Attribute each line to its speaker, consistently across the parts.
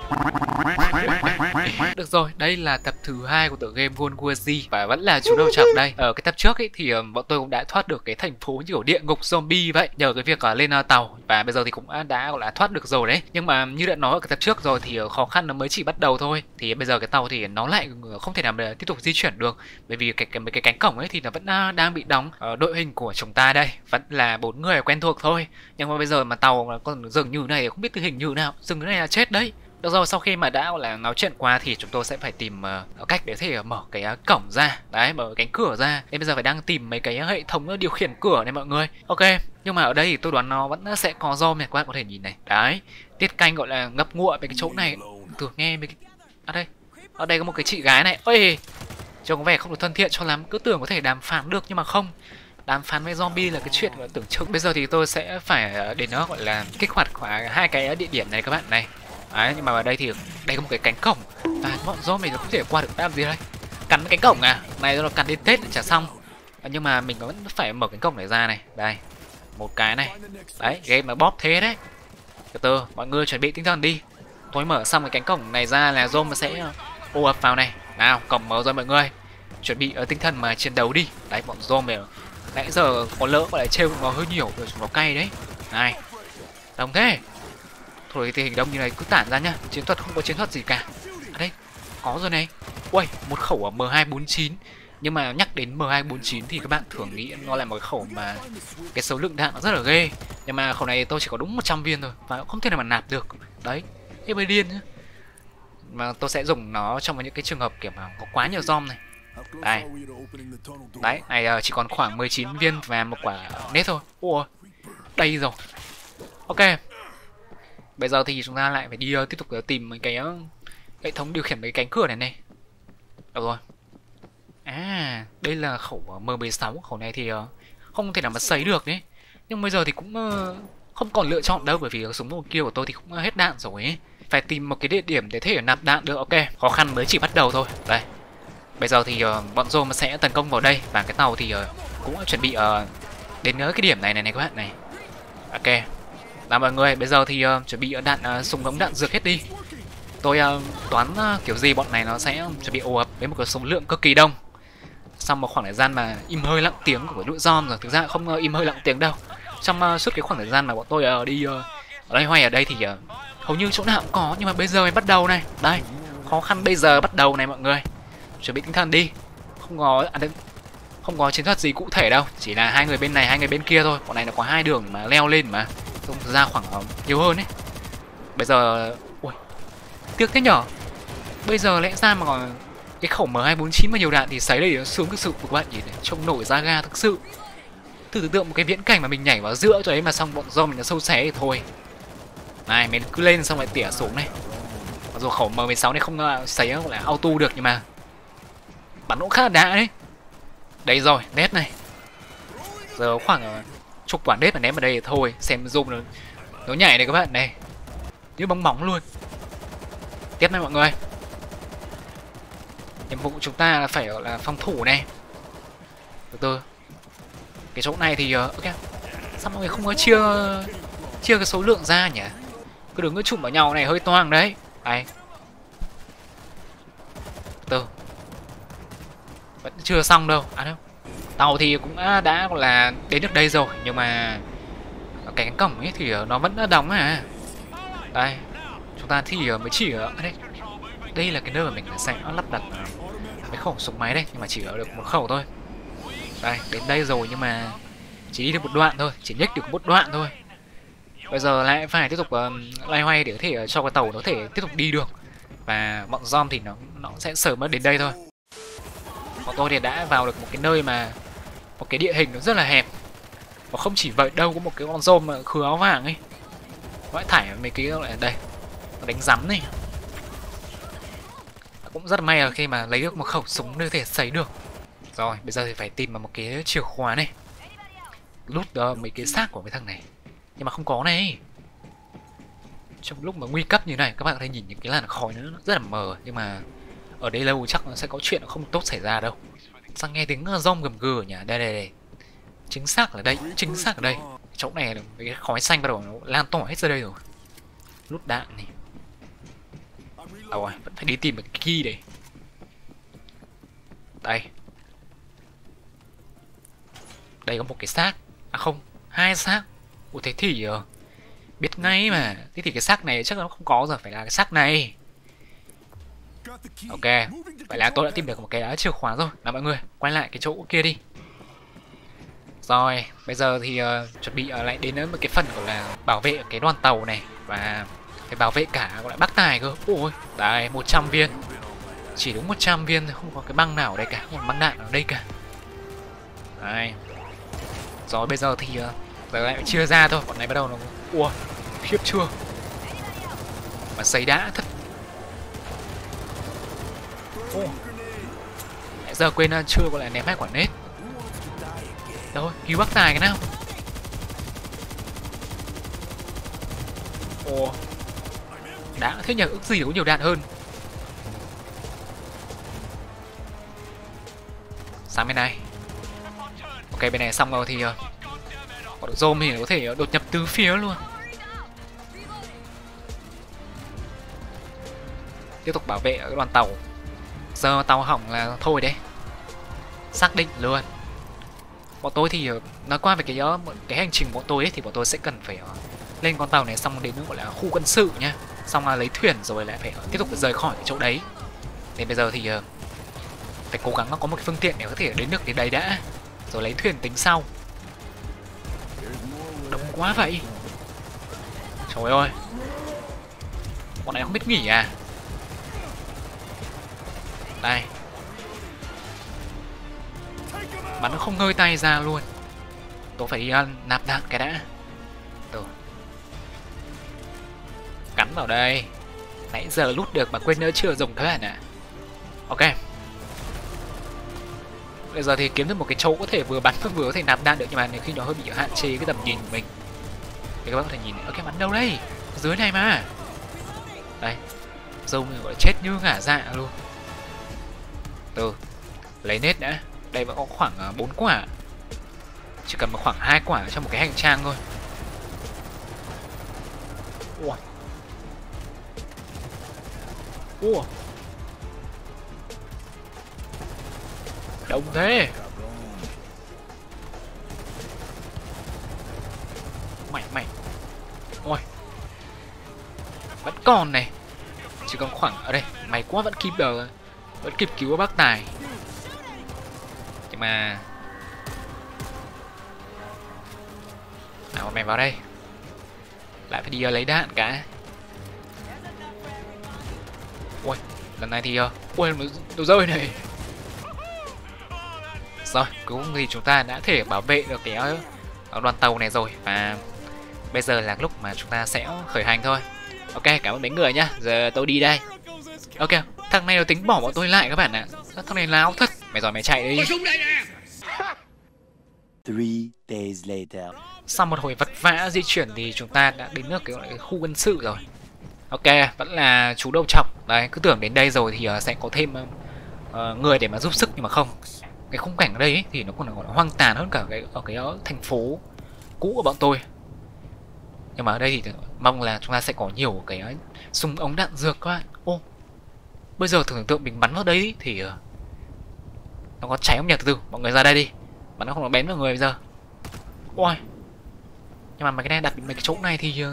Speaker 1: Được rồi, đây là tập thứ 2 của tựa game World War Z và vẫn là chú đầu trọc đây. Ở cái tập trước ấy thì bọn tôi cũng đã thoát được cái thành phố kiểu địa ngục zombie vậy nhờ cái việc lên tàu, và bây giờ thì cũng đã gọi là thoát được rồi đấy. Nhưng mà như đã nói ở cái tập trước rồi thì khó khăn nó mới chỉ bắt đầu thôi. Thì bây giờ cái tàu thì nó lại không thể nào để tiếp tục di chuyển được, bởi vì mấy cái cánh cổng ấy thì nó vẫn đang bị đóng. Đội hình của chúng ta đây vẫn là 4 người quen thuộc thôi, nhưng mà bây giờ mà tàu còn dừng như này không biết tình hình như nào, dừng cái này là chết đấy. Được rồi, sau khi mà đã gọi là nói chuyện qua thì chúng tôi sẽ phải tìm cách để có thể mở cái cổng ra. Đấy, mở cánh cửa ra. Nên bây giờ phải đang tìm mấy cái hệ thống điều khiển cửa này mọi người. Ok, nhưng mà ở đây thì tôi đoán nó vẫn sẽ có zombie này, các bạn có thể nhìn này. Đấy, tiết canh gọi là ngập ngụa về cái chỗ này. Thử nghe mấy cái... đây, ở đây có một cái chị gái này. Ôi, trông có vẻ không được thân thiện cho lắm. Cứ tưởng có thể đàm phán được nhưng mà không. Đàm phán với zombie là cái chuyện tưởng chừng. Bây giờ thì tôi sẽ phải để nó gọi là kích hoạt hai cái địa điểm này các bạn này. Đấy, nhưng mà ở đây thì đây có một cái cánh cổng và bọn zombie nó không thể qua được. Làm gì đây? Cắn cái cánh cổng à? Này nó cắn đến Tết chả xong. Nhưng mà mình vẫn phải mở cánh cổng này ra này. Đây, một cái này. Đấy, game nó bóp thế đấy. Từ từ, mọi người chuẩn bị tinh thần đi. Tôi mở xong cái cánh cổng này ra là zombie sẽ ồ ập vào này. Nào, cổng mở rồi mọi người. Chuẩn bị tinh thần mà chiến đấu đi. Đấy, bọn zombie nãy giờ có lỡ mà lại trêu nó hơi nhiều rồi, chúng nó cay đấy. Này, đông thế. Thôi thì hình đông như này cứ tản ra nhá. Chiến thuật không có chiến thuật gì cả. À đây, có rồi này. Ui, một khẩu ở M249. Nhưng mà nhắc đến M249 thì các bạn thường nghĩ nó là một cái khẩu mà cái số lượng đạn nó rất là ghê. Nhưng mà khẩu này tôi chỉ có đúng 100 viên thôi và không thể nào mà nạp được. Đấy, thế mới điên nhá. Mà tôi sẽ dùng nó trong những cái trường hợp kiểu mà có quá nhiều zombie này. Đây. Đấy, này chỉ còn khoảng 19 viên và một quả nết thôi. Ủa, đây rồi. Ok. Bây giờ thì chúng ta lại phải đi tiếp tục tìm mấy cái hệ thống điều khiển mấy cái cánh cửa này này. Được rồi. À, đây là khẩu M16. Khẩu này thì không thể nào mà sấy được đấy. Nhưng bây giờ thì cũng không còn lựa chọn đâu, bởi vì súng một kia của tôi thì cũng hết đạn rồi ấy. Phải tìm một cái địa điểm để thể nạp đạn được. Ok, khó khăn mới chỉ bắt đầu thôi. Đây. Bây giờ thì bọn Zom sẽ tấn công vào đây. Và cái tàu thì cũng chuẩn bị đến cái điểm này này các bạn này. Ok. Nào mọi người, bây giờ thì chuẩn bị đạn súng ống đạn dược hết đi. Tôi toán kiểu gì bọn này nó sẽ chuẩn bị ồ ập với một cái số lượng cực kỳ đông. Sau một khoảng thời gian mà im hơi lặng tiếng của đội Zom rồi. Thực ra không im hơi lặng tiếng đâu. Trong suốt cái khoảng thời gian mà bọn tôi đi ở đây hoay ở đây thì hầu như chỗ nào cũng có. Nhưng mà bây giờ mới bắt đầu này. Đây, khó khăn bây giờ bắt đầu này mọi người. Chuẩn bị tinh thần đi. Không có chiến thuật gì cụ thể đâu. Chỉ là hai người bên này, hai người bên kia thôi. Bọn này nó có hai đường mà leo lên mà. Không ra khoảng nhiều hơn ấy. Bây giờ... Ui, tiếc thế nhở. Bây giờ lẽ ra mà còn cái khẩu M249 mà nhiều đạn thì sấy đây nó sướng thực sự của các bạn nhìn này. Trông nổi da ga thực sự. Thử tưởng tượng một cái viễn cảnh mà mình nhảy vào giữa cho đấy mà xong bọn zombie mình nó sâu xé thì thôi. Này, mình cứ lên xong lại tỉa xuống này. Mặc dù khẩu M16 này không sấy gọi là auto được nhưng mà bắn cũng khá là đã đấy. Đây rồi, nét này. Giờ khoảng chục quả nét mà ném vào đây thì thôi. Xem zoom nó nhảy này các bạn này. Như bóng bóng luôn. Tiếp này mọi người. Nhiệm vụ của chúng ta là phải là phòng thủ này. Từ từ. Cái chỗ này thì ok. Sao mọi người không có chia cái số lượng ra nhỉ? Cứ đừng có chụm vào nhau này hơi toang đấy. Đây. Từ. Vẫn chưa xong đâu. À đâu. Tàu thì cũng đã gọi là đến được đây rồi. Nhưng mà cái cánh cổng ấy thì nó vẫn đóng à. Đây. Chúng ta thì mới chỉ ở đây. Đây là cái nơi mà mình sẽ lắp đặt cái khẩu súng máy đây. Nhưng mà chỉ ở được một khẩu thôi. Đây, đến đây rồi nhưng mà chỉ đi được một đoạn thôi. Chỉ nhích được một đoạn thôi. Bây giờ lại phải tiếp tục loay hoay để có thể cho cái tàu nó có thể tiếp tục đi được. Và bọn zombie thì nó sẽ sớm đến đây thôi. Bọn tôi thì đã vào được một cái nơi mà một cái địa hình nó rất là hẹp. Và không chỉ vậy đâu, có một cái con zombie khứa áo vàng ấy. Vãi thải mấy cái lại đây. Nó đánh rắm này. Cũng rất là may là khi mà lấy được một khẩu súng để có thể sấy được. Rồi, bây giờ thì phải tìm một cái chìa khóa này. Lút mấy cái xác của mấy thằng này. Nhưng mà không có này. Trong lúc mà nguy cấp như này, các bạn có thể nhìn những cái làn khói nó rất là mờ. Nhưng mà ở đây lâu chắc nó sẽ có chuyện không tốt xảy ra đâu. Sao nghe tiếng rong gầm gừ nhỉ? Đây. Chính xác là đây, chính xác ở đây. Chỗ này cái khói xanh bắt đầu nó lan tỏa hết ra đây rồi. Lút đạn này. rồi, vẫn phải đi tìm cái key đấy. Đây. Đây có một cái xác. À không, 2 xác. Ủa thế thì biết ngay mà. Thế thì cái xác này chắc nó không có rồi, phải là cái xác này. Ok, vậy là tôi đã tìm được một cái chìa khóa rồi. Nào mọi người, quay lại cái chỗ kia đi. Rồi, bây giờ thì chuẩn bị lại đến một cái phần gọi là bảo vệ cái đoàn tàu này. Và phải bảo vệ cả gọi là bác tài cơ. Ôi, đấy, 100 viên. Chỉ đúng 100 viên thôi, không có cái băng nào ở đây cả, không có băng đạn ở đây cả. Đấy. Rồi bây giờ thì giờ lại chia ra thôi, bọn này bắt đầu nó... Ủa, khiếp chưa. Mà giấy đã thật. Nãy giờ quên chưa gọi là ném hai quả nết. Đâu, cứu bác tài cái nào. Ồ, đã thế nhờ, ước gì có nhiều đạn hơn. Sang bên này. Ok, bên này xong rồi thì bọn đội Rome thì có thể đột nhập từ phía luôn. Tiếp tục bảo vệ cái đoàn tàu. Giờ tàu hỏng là thôi đấy. Xác định luôn. Bọn tôi thì nói qua về cái hành trình bọn tôi ấy, thì bọn tôi sẽ cần phải lên con tàu này xong đến gọi là khu quân sự nhá. Xong lấy thuyền rồi lại phải tiếp tục rời khỏi cái chỗ đấy. Nên bây giờ thì phải cố gắng có một cái phương tiện để có thể đến được đến đấy đã. Rồi lấy thuyền tính sau. Đông quá vậy. Trời ơi. Bọn này không biết nghỉ à. Đây. Bắn nó không ngơi tay ra luôn. Tôi phải đi nạp đạn cái đã. Từ. Cắn vào đây. Nãy giờ lút được mà quên nữa chưa dùng các bạn ạ. Ok. Bây giờ thì kiếm được một cái chỗ có thể vừa bắn vừa có thể nạp đạn được, nhưng mà khi nó hơi bị hạn chế cái tầm nhìn của mình. Thì các bạn có thể nhìn, ok, bắn đâu đây? Dưới này mà. Đây. Dâu gọi là chết như ngả dạ luôn. Từ. Lấy nết đã. Đây vẫn có khoảng 4 quả. Chỉ cần khoảng 2 quả trong một cái hành trang thôi. Ủa. Ủa. Đông thế. Mày. Ôi. Vẫn còn này. Chỉ còn khoảng ở đây. Mày quá vẫn kịp cứu bác tài. Nhưng mà nào mày vào đây. Lại phải đi lấy đạn cả. Ui, lần này thì ui, nó rơi này. Rồi, cuối cùng thì chúng ta đã thể bảo vệ được cái đoàn tàu này rồi. Và bây giờ là lúc mà chúng ta sẽ khởi hành thôi. Ok, cảm ơn mấy người nhá. Giờ tôi đi đây. Ok, thằng này nó tính bỏ bọn tôi lại các bạn ạ. Thằng này láo thật. Mày rồi mày chạy đi.
Speaker 2: 3 days later.
Speaker 1: Sau một hồi vật vã di chuyển thì chúng ta đã đến được cái khu quân sự rồi. Ok, vẫn là chú đầu chọc. Đấy, cứ tưởng đến đây rồi thì sẽ có thêm người để mà giúp sức, nhưng mà không. Cái khung cảnh ở đây ấy, thì nó còn gọi là hoang tàn hơn cả ở cái thành phố cũ của bọn tôi. Nhưng mà ở đây thì mong là chúng ta sẽ có nhiều cái súng ống đạn dược các bạn. Ô, bây giờ tưởng tượng mình bắn vào đấy thì nó có cháy không nhỉ? Từ từ, mọi người ra đây đi. Bắn nó không nó bén vào người bây giờ. Ôi. Nhưng mà mấy cái này đặt mấy cái chỗ này thì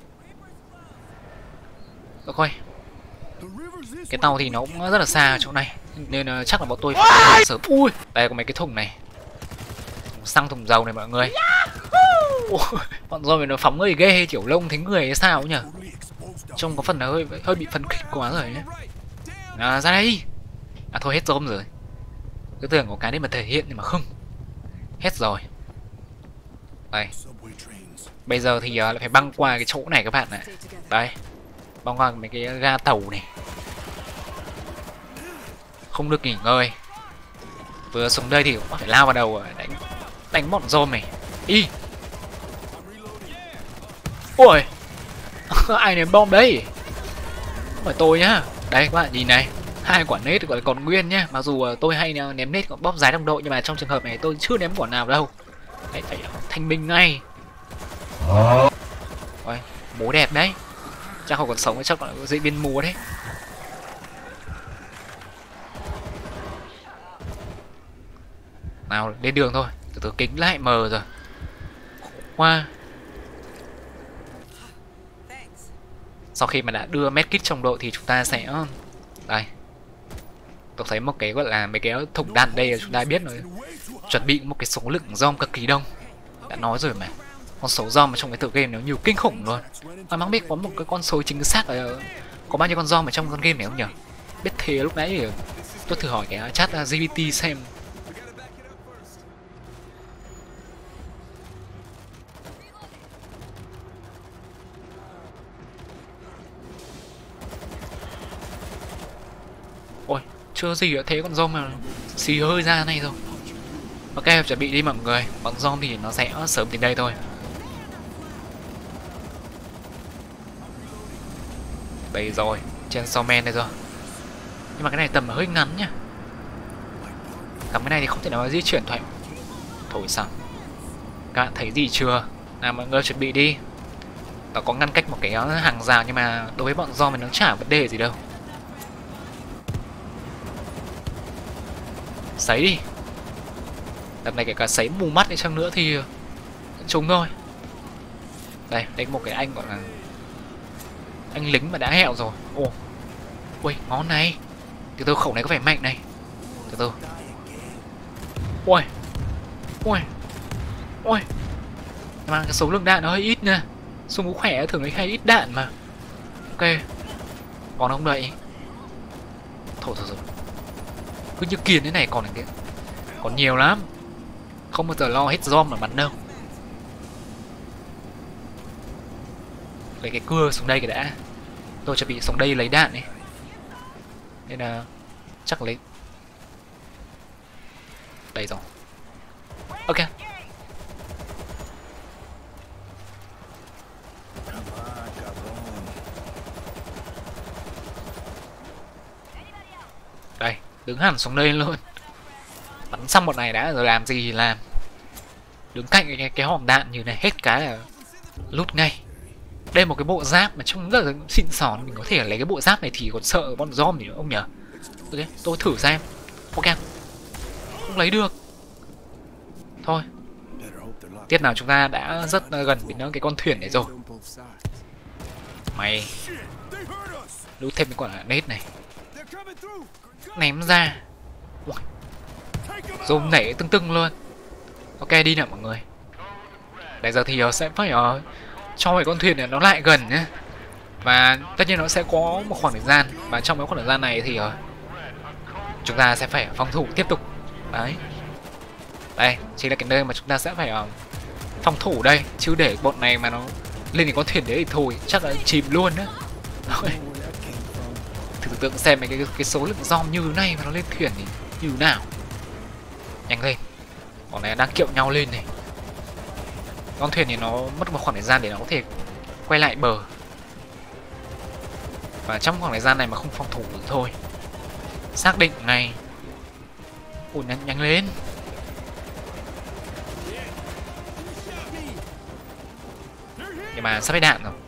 Speaker 1: coi. Cái tàu thì nó cũng rất là xa ở chỗ này, nên chắc là bọn tôi phải sớm. Ui, đây có mấy cái thùng này. Thùng xăng, thùng dầu này mọi người. Ui, bọn rồi nó phóng người ghê, kiểu lông thấy người hay sao nhỉ? Trông có phần là hơi bị phấn khích quá rồi nhé. Ra đây. À thôi, hết rôm rồi. Cứ tưởng có cái để mà thể hiện nhưng mà không. Hết rồi. Đây. Bây giờ thì lại phải băng qua cái chỗ này các bạn ạ. Đây. Băng qua mấy cái ga tàu này. Không được nghỉ ngơi. Vừa xuống đây thì cũng phải lao vào đầu đánh bọn rôm này. Y. Ui. Ai ném bom đấy? Không phải tôi nhá. Đây các bạn nhìn này. 2 quả nết gọi là còn nguyên nhá. Mặc dù tôi hay ném nết bóp giái đồng đội, nhưng mà trong trường hợp này tôi chưa ném quả nào đâu. Đấy, phải thanh minh ngay. Ôi, múa đẹp đấy. Chắc không còn sống, chắc là diễn viên múa đấy. Nào lên đường thôi. Từ từ kính lại mờ rồi. Qua. Sau khi mà đã đưa medkit trong đội thì chúng ta sẽ đây. Tôi thấy một cái gọi là mấy cái thùng đạn đây là chúng ta biết rồi. Chuẩn bị một cái số lượng zombie cực kỳ đông. Đã nói rồi mà. Con số zombie ở trong cái tựa game nó nhiều kinh khủng luôn. Mà không biết có một cái con số chính xác là có bao nhiêu con zombie ở trong con game này không nhỉ? Biết thế lúc nãy thì tôi thử hỏi cái chat GPT xem. Ôi, chưa gì đã thế con zombie mà xì hơi ra này rồi. Ok, chuẩn bị đi mọi người. Bọn zombie thì nó sẽ sớm đến đây thôi. Đây rồi, trên Showman đây rồi. Nhưng mà cái này tầm hơi ngắn nhá. Cầm cái này thì không thể nào di chuyển thoại. Thôi sao? Các bạn thấy gì chưa? Nào mọi người chuẩn bị đi. Nó có ngăn cách một cái hàng rào nhưng mà đối với bọn zombie nó chả vấn đề gì đâu. Sấy đi. Đợt này kể cả sấy mù mắt đi chăng nữa thì trúng thôi. Đây, đây có một cái anh gọi là anh lính mà đã hẹo rồi. Ồ, ui, ngon này. Từ từ, khẩu này có vẻ mạnh này. Từ từ. Ui, ui, ui. Nhưng mà cái số lượng đạn nó hơi ít nha. Súng bú khỏe thường ấy hay ít đạn mà. Ok. Còn không đợi. Thôi thôi rồi. Cứ như kiền thế này còn nhiều lắm. Không bao giờ lo hết zombie mà bắn đâu. Lấy cái cưa xuống đây cái đã. Tôi chuẩn bị xuống đây lấy đạn đi. Nên là chắc lấy. Đây rồi. Ok. Đây, đứng hẳn xuống đây luôn. Bắn xong bọn này đã rồi làm gì thì làm. Đứng cạnh cái hòm đạn như này hết cái là lút ngay. Đây một cái bộ giáp mà trông rất là xịn xò. Mình có thể lấy cái bộ giáp này thì còn sợ bọn zombie nữa không nhở? Ok, tôi thử xem. Ok. Không lấy được. Thôi. Tiếp nào chúng ta đã rất gần đến cái con thuyền này rồi. Mày lút thêm cái quả nết này. Ném ra. Zoom nảy tưng tưng luôn. Ok, đi nào mọi người. Bây giờ thì sẽ phải cho cái con thuyền này nó lại gần nhé. Và tất nhiên nó sẽ có một khoảng thời gian. Và trong cái khoảng thời gian này thì chúng ta sẽ phải phòng thủ tiếp tục. Đấy. Đây, chính là cái nơi mà chúng ta sẽ phải phòng thủ đây. Chứ để bọn này mà nó lên cái con thuyền đấy thì thôi, chắc là chìm luôn á. Thử tưởng xem cái số lượng zombie như thế này mà nó lên thuyền thì như thế nào. Nhanh lên. Bọn này đang kiệu nhau lên này. Con thuyền thì nó mất một khoảng thời gian để nó có thể quay lại bờ. Và trong khoảng thời gian này mà không phòng thủ thì thôi. Xác định ngay. Ủa, nhanh lên. Nhưng mà sắp hết đạn rồi.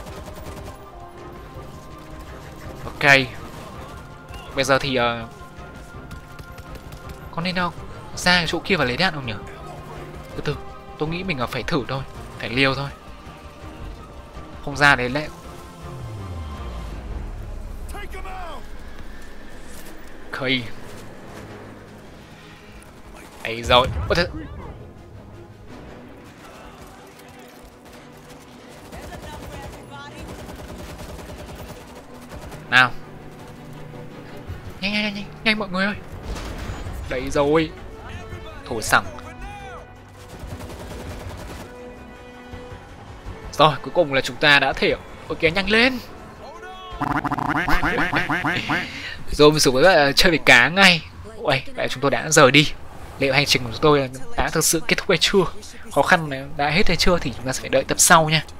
Speaker 1: Ok. Bây giờ thì có nên đâu ra cái chỗ kia và lấy đạn không nhỉ? Từ từ, tôi nghĩ mình phải thử thôi. Phải liều thôi. Không ra đấy lại. Khơi. Đấy rồi. Ôi trời. Nào. Nhanh mọi người ơi. Đấy rồi. Thổi sẵn. Rồi, cuối cùng là chúng ta đã thể. Ok, nhanh lên. Rồi mình xuống chơi với cá ngay. Ui, vậy chúng tôi đã rời đi. Liệu hành trình của chúng tôi đã thực sự kết thúc hay chưa? Khó khăn này đã hết hay chưa thì chúng ta sẽ phải đợi tập sau nha.